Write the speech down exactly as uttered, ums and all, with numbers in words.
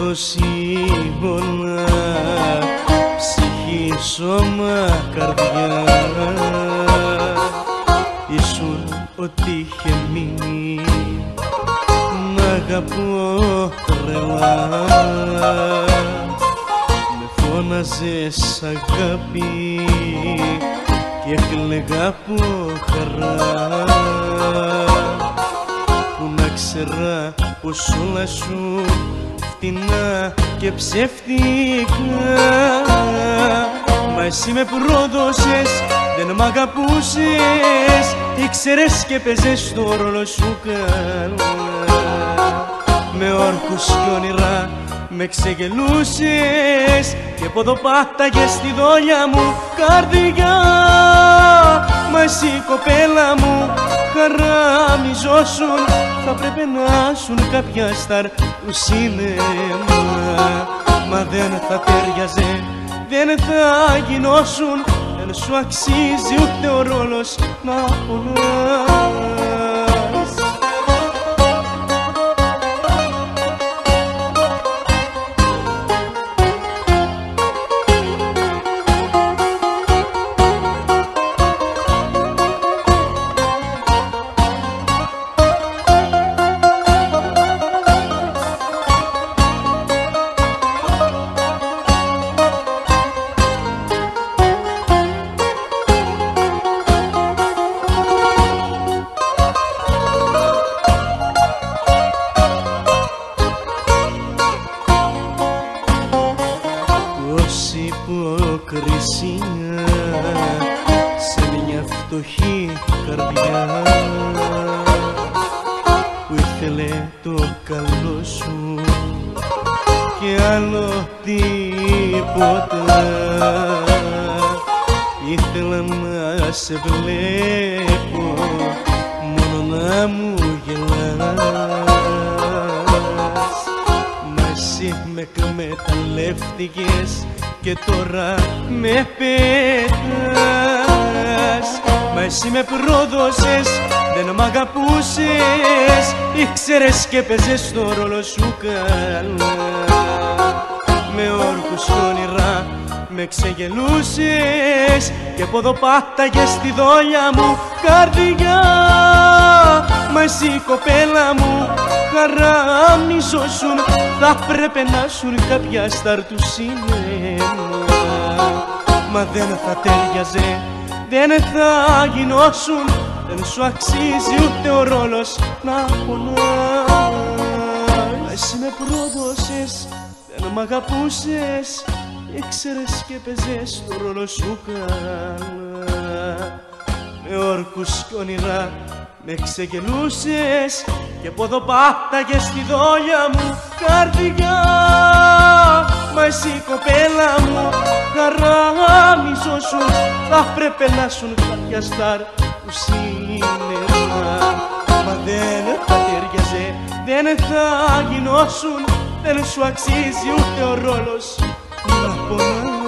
σύμπολα, ψυχή, σώμα, καρδιά. Ήσουν ό,τι είχε μείνει, μ' αγαπώ τρελά. Με φώναζες αγάπη και έκλαιγα από χαρά. Που να ξέρα πως όλα σου φτηνά και ψεύτικα. Μα εσύ με πρόδωσες, δεν μ' αγαπούσες, ήξερες και παίζες το ρόλο σου καλά. Με όρκους κι όνειρα με ξεγελούσες και ποδοπάταγες στη δόλια μου καρδιά. Μα εσύ κοπέλα μου χαράμιζόσουν, θα πρέπει να σουν κάποια στάρ του σινέμα. Μα δεν θα τέριαζε, δεν θα γινώσουν, δεν σου αξίζει ούτε ο ρόλος να πονάς. Υποκρισία σε μια φτωχή καρδιά που ήθελε το καλό σου και άλλο τίποτα. Ήθελα να σε βλέπω μόνο να μου γελάς. Μα εσύ με εκμεταλλεύτηκες και τώρα με πέτας. Μα εσύ με πρόδωσες, δεν μ' αγαπούσες, ήξερες και παίζες το ρόλο σου καλά. Με όρκους κι όνειρα με ξεγελούσες και ποδοπάταγες στη δόλια μου καρδιά. Μα εσύ κοπέλα μου χαράμιζόσουν, θα πρέπει να σουν κάποια στάρ του σινέμα. Μα δεν θα τέριαζε, δεν θα γινώσουν, δεν σου αξίζει ούτε ο ρόλος να πονάς. Μα εσύ με πρόδωσες, δεν μ' αγαπούσες, ήξερες και παίζες το ρόλο σου καλά. Με όρκους κι όνειρα με ξεγελούσες και ποδοπάταγες στη δόλια μου καρδιά. Μα εσύ κοπέλα μου χαράμιζόσουν, θα πρέπει να σουν κάποια στάρ του σινέμα. Μα δεν θα ταιριάζε, δεν θα γινώσουν, δεν σου αξίζει ούτε ο ρόλος να πονάς.